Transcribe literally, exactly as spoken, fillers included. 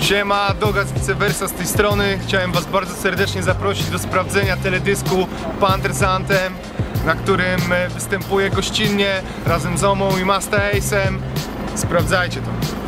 Siema, Dogaz vice versa z tej strony. Chciałem was bardzo serdecznie zaprosić do sprawdzenia teledysku Panthers Anthem, na którym występuję gościnnie razem z Omą i Masta Ace'em. Sprawdzajcie to.